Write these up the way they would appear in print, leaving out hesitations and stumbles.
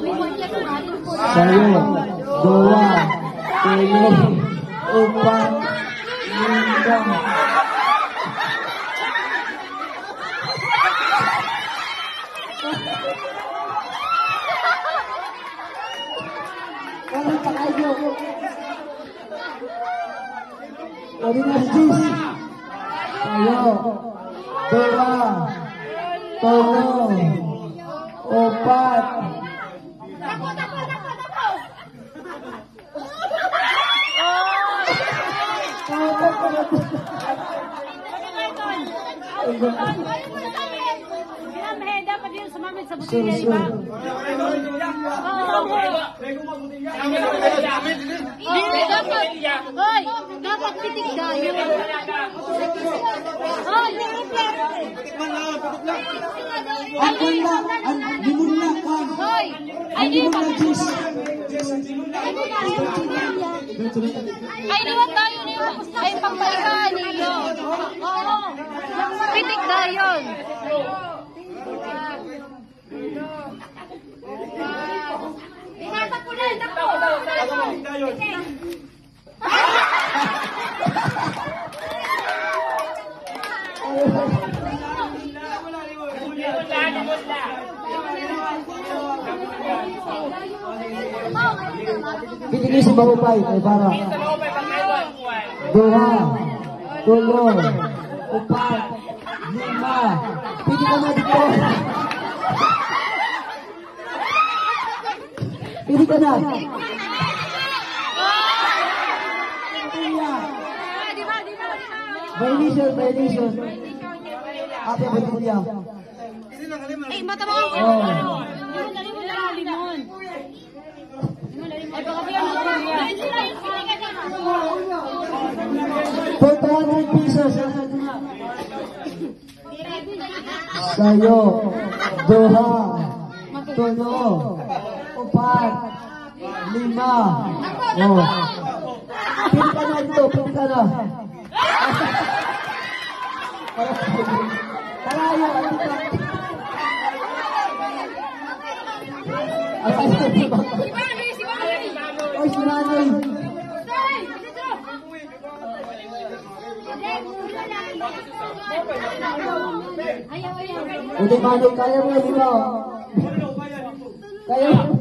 Sayo, dua, tulo, upat, lima. Walang pakayo. Orinas Jis. Sayo, dua, tulo, upat. Dapat yun sumamit sa butilya, di ba? Hoy, dapat titig tayo. Hoy, hoy, ay di ba? Ay di ba tayo niyo? Ay pampaikahan niyo. Oo. Titig tayo. Inatak ko na, tako. Pinigil sa bahupay, ay para. Dua, tulo, upat, lima. Pili ka na dito. Pili ka na. Violation. Ate, betul ya. Mata mo. Limon. Ay, baka yan. 400 pesos. Sayo, dua, tulo, upat, lima. Oh. Pili ka na dito, pili ka na. Kalayo, ay, si Manoy. Uday Manoy, kaya mo, di ba? Kaya mo.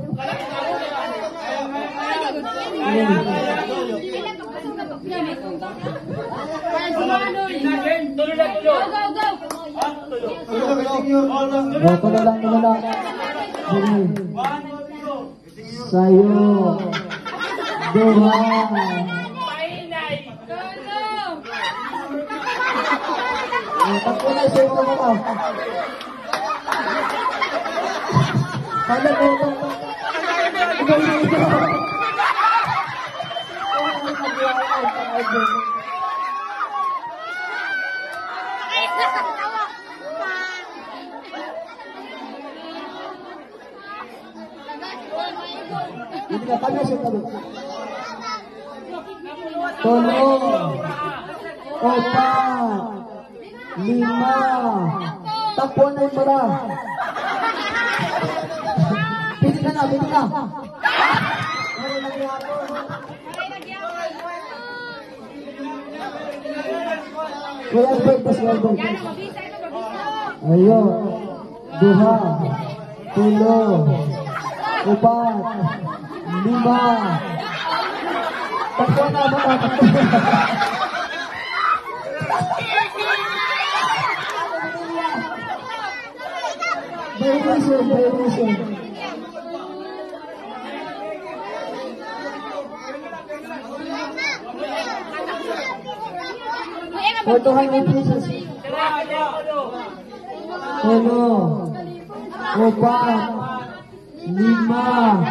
Tulo lang. Sayo, dua. Pagkulay sa ito mo. Kala ko. Tulo, upat, lima. Takbo na yung mara. Pili ka na. Ayo, dua, tulo, upat, lima. Takbo na mara. Violation. Foto hanggang pesos. Tulo, upat, lima.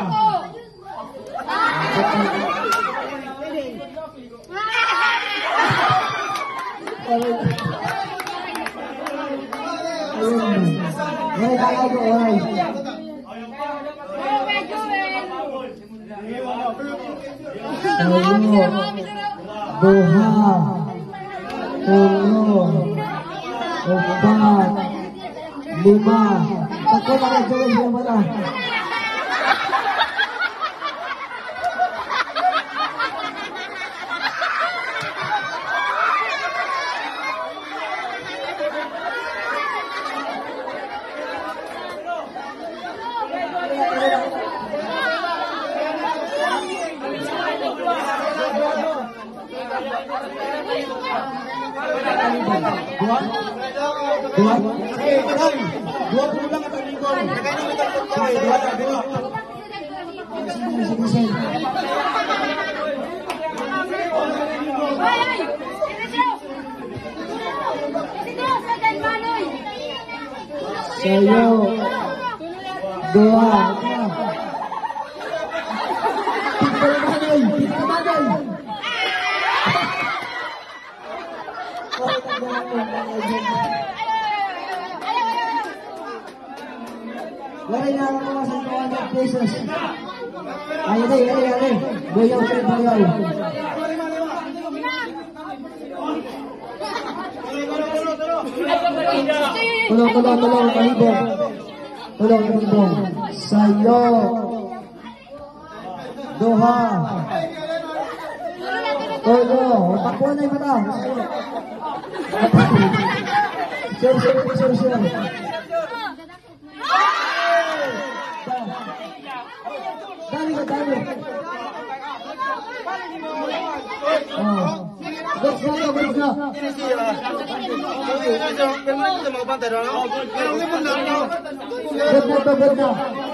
Duha, tulo, upat, lima. Takbo na, Joel, Dua. Dua. Dua pulang atau lingkor. Dua. Sini. Sayo. Dua. Pintu badai. Lari na ako sa 200 pesos. Ayo deh. Boyaw. Tolong, kalibong. Tolong. Sayo. Doha. Tolong, takbuhan na yung mata. Sure. Dali. Good na. Good na.